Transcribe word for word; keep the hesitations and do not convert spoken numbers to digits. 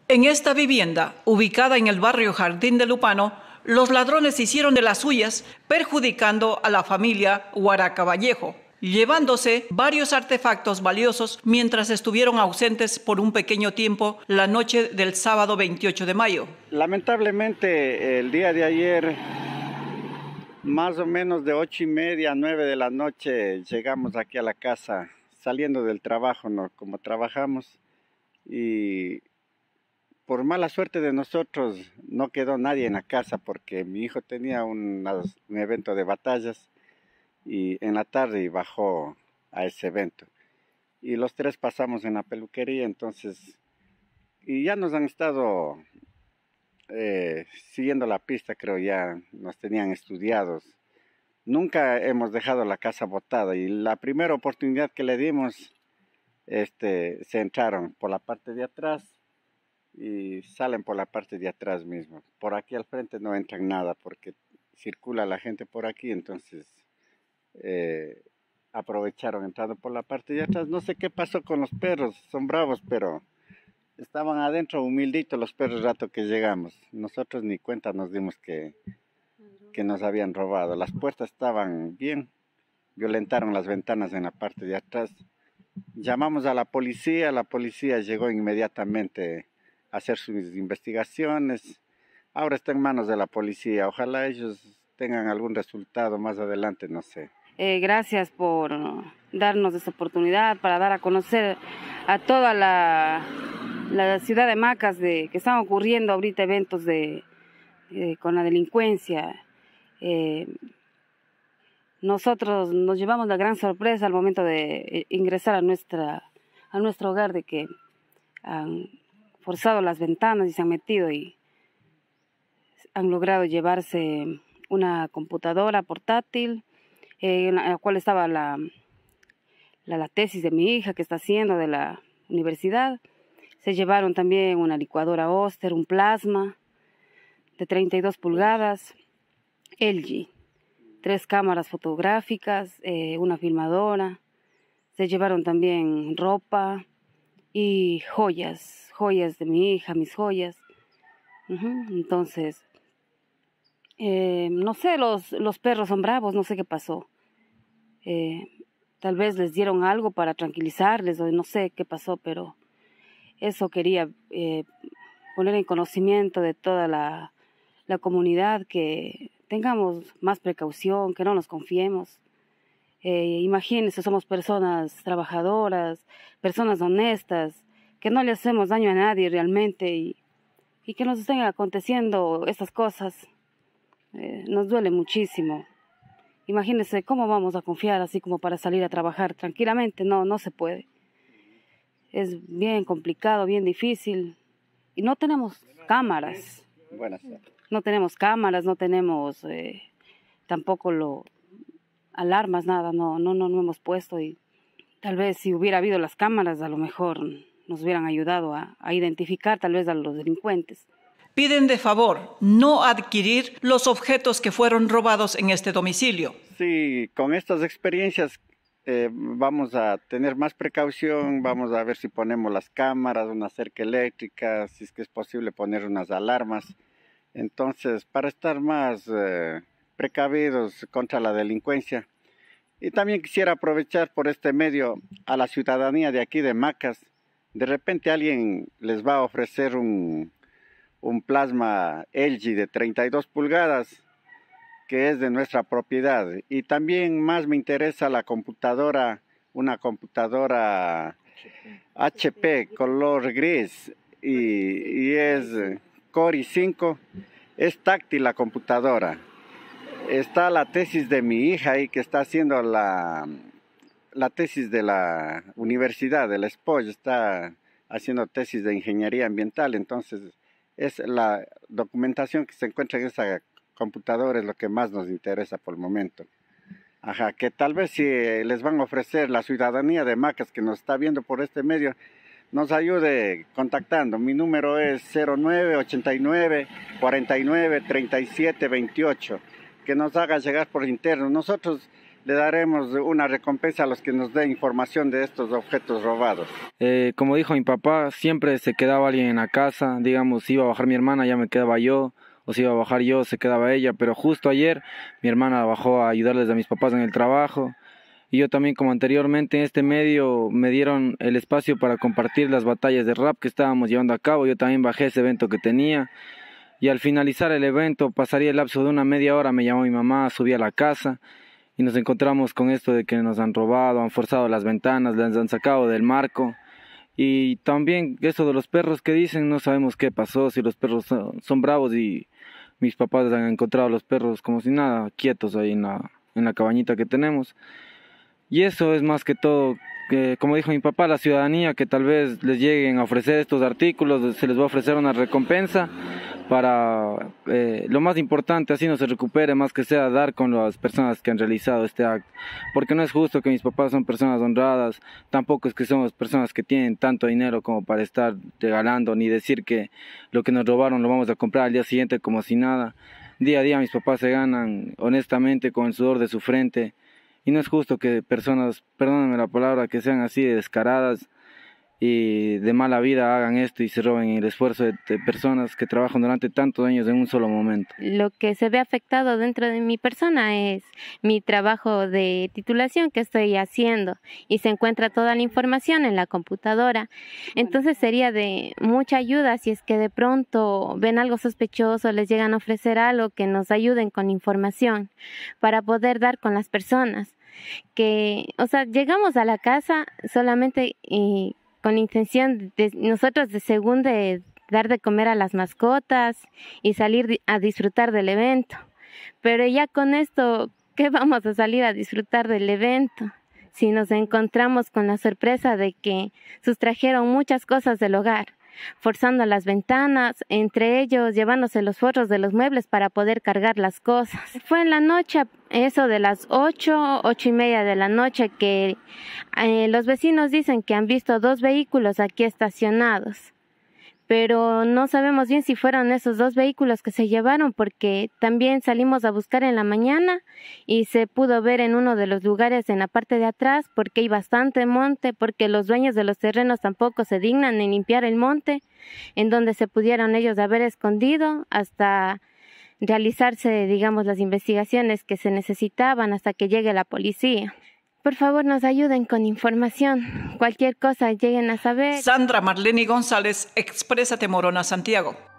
En esta vivienda, ubicada en el barrio Jardín de Lupano, los ladrones hicieron de las suyas, perjudicando a la familia Huaraca Vallejo, llevándose varios artefactos valiosos mientras estuvieron ausentes por un pequeño tiempo la noche del sábado veintiocho de mayo. Lamentablemente, el día de ayer, más o menos de ocho y media a nueve de la noche, llegamos aquí a la casa, saliendo del trabajo, ¿no? Como trabajamos, y por mala suerte de nosotros no quedó nadie en la casa porque mi hijo tenía un, un evento de batallas y en la tarde bajó a ese evento. Y los tres pasamos en la peluquería, entonces, y ya nos han estado eh, siguiendo la pista, creo ya nos tenían estudiados. Nunca hemos dejado la casa botada y la primera oportunidad que le dimos, este, se entraron por la parte de atrás y salen por la parte de atrás mismo. Por aquí al frente no entran nada porque circula la gente por aquí, entonces eh, aprovecharon entrando por la parte de atrás. No sé qué pasó con los perros, son bravos, pero estaban adentro humilditos los perros rato que llegamos. Nosotros ni cuenta nos dimos que, que nos habían robado. Las puertas estaban bien, violentaron las ventanas en la parte de atrás. Llamamos a la policía, la policía llegó inmediatamente a hacer sus investigaciones. Ahora está en manos de la policía, ojalá ellos tengan algún resultado más adelante, no sé. Eh, gracias por darnos esta oportunidad para dar a conocer a toda la, la ciudad de Macas de que están ocurriendo ahorita eventos de, eh, con la delincuencia. Eh, nosotros nos llevamos la gran sorpresa al momento de ingresar a, nuestra, a nuestro hogar de que han forzado las ventanas y se han metido y han logrado llevarse una computadora portátil eh, en la cual estaba la, la, la tesis de mi hija que está haciendo de la universidad. Se llevaron también una licuadora Oster, un plasma de treinta y dos pulgadas, L G, tres cámaras fotográficas, eh, una filmadora. Se llevaron también ropa y joyas, joyas de mi hija, mis joyas. Uh-huh. Entonces, eh, no sé, los, los perros son bravos, no sé qué pasó. Eh, tal vez les dieron algo para tranquilizarles o no sé qué pasó, pero eso quería eh, poner en conocimiento de toda la, la comunidad, que tengamos más precaución, que no nos confiemos. Eh, imagínense, somos personas trabajadoras, personas honestas, que no le hacemos daño a nadie realmente y, y que nos estén aconteciendo estas cosas. Eh, nos duele muchísimo. Imagínense cómo vamos a confiar así como para salir a trabajar tranquilamente. No, no se puede. Es bien complicado, bien difícil. Y no tenemos cámaras. Buenas tardes. No tenemos cámaras, no tenemos eh, tampoco lo, alarmas, nada. No, no, no, no hemos puesto. Y tal vez si hubiera habido las cámaras, a lo mejor nos hubieran ayudado a, a identificar tal vez a los delincuentes. Piden de favor no adquirir los objetos que fueron robados en este domicilio. Sí, con estas experiencias eh, vamos a tener más precaución, vamos a ver si ponemos las cámaras, una cerca eléctrica, si es que es posible poner unas alarmas. Entonces, para estar más eh, precavidos contra la delincuencia. Y también quisiera aprovechar por este medio a la ciudadanía de aquí de Macas. De repente alguien les va a ofrecer un... un plasma L G de treinta y dos pulgadas que es de nuestra propiedad, y también más me interesa la computadora, una computadora H P color gris y, y es Core i cinco, es táctil la computadora. Está la tesis de mi hija ahí que está haciendo la, la tesis de la universidad, del S P O Y, está haciendo tesis de ingeniería ambiental, entonces es la documentación que se encuentra en esa computadora es lo que más nos interesa por el momento. Ajá, que tal vez si les van a ofrecer la ciudadanía de Macas que nos está viendo por este medio, nos ayude contactando. Mi número es cero nueve ochenta y nueve cuarenta y nueve treinta y siete veintiocho. Que nos haga llegar por interno. Nosotros le daremos una recompensa a los que nos den información de estos objetos robados. Eh, como dijo mi papá, siempre se quedaba alguien en la casa, digamos, si iba a bajar mi hermana ya me quedaba yo, o si iba a bajar yo se quedaba ella, pero justo ayer mi hermana bajó a ayudarles a mis papás en el trabajo, y yo también, como anteriormente en este medio me dieron el espacio para compartir las batallas de rap que estábamos llevando a cabo, yo también bajé ese evento que tenía, y al finalizar el evento, pasaría el lapso de una media hora, me llamó mi mamá, subí a la casa, y nos encontramos con esto de que nos han robado, han forzado las ventanas, las han sacado del marco. Y también eso de los perros que dicen, no sabemos qué pasó, si los perros son, son bravos y mis papás han encontrado a los perros como si nada, quietos ahí en la, en la cabañita que tenemos. Y eso es más que todo, que, como dijo mi papá, la ciudadanía, que tal vez les lleguen a ofrecer estos artículos, se les va a ofrecer una recompensa para, eh, lo más importante, así no se recupere, más que sea dar con las personas que han realizado este acto, porque no es justo que mis papás son personas honradas, tampoco es que somos personas que tienen tanto dinero como para estar regalando, ni decir que lo que nos robaron lo vamos a comprar al día siguiente como si nada. Día a día mis papás se ganan honestamente con el sudor de su frente, y no es justo que personas, perdónenme la palabra, que sean así de descaradas y de mala vida hagan esto y se roben el esfuerzo de, de personas que trabajan durante tantos años en un solo momento. Lo que se ve afectado dentro de mi persona es mi trabajo de titulación que estoy haciendo y se encuentra toda la información en la computadora. Entonces sería de mucha ayuda si es que de pronto ven algo sospechoso, les llegan a ofrecer algo, que nos ayuden con información para poder dar con las personas. Que, o sea, llegamos a la casa solamente y con la intención de nosotros de según de dar de comer a las mascotas y salir a disfrutar del evento. Pero ya con esto, ¿qué vamos a salir a disfrutar del evento? Si nos encontramos con la sorpresa de que sustrajeron muchas cosas del hogar, forzando las ventanas, entre ellos llevándose los forros de los muebles para poder cargar las cosas. Fue en la noche, eso de las ocho, ocho y media de la noche, que eh, los vecinos dicen que han visto dos vehículos aquí estacionados, pero no sabemos bien si fueron esos dos vehículos que se llevaron, porque también salimos a buscar en la mañana y se pudo ver en uno de los lugares en la parte de atrás, porque hay bastante monte, porque los dueños de los terrenos tampoco se dignan en limpiar el monte, en donde se pudieron ellos haber escondido hasta realizarse, digamos, las investigaciones que se necesitaban hasta que llegue la policía. Por favor, nos ayuden con información. Cualquier cosa lleguen a saber. Sandra Marlene González, Exprésate Morona, Santiago.